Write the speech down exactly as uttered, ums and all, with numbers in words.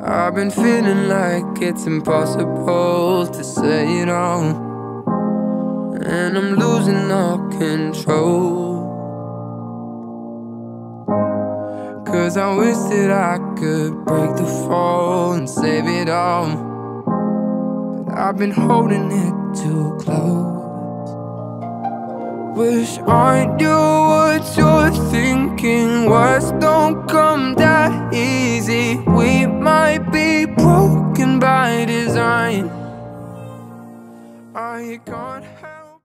I've been feeling like it's impossible to say it all, and I'm losing all control. Cause I wish that I could break the fall and save it all, but I've been holding it too close. Wish I knew what you're thinking. Words don't come that easy. We might be broken by design. I can't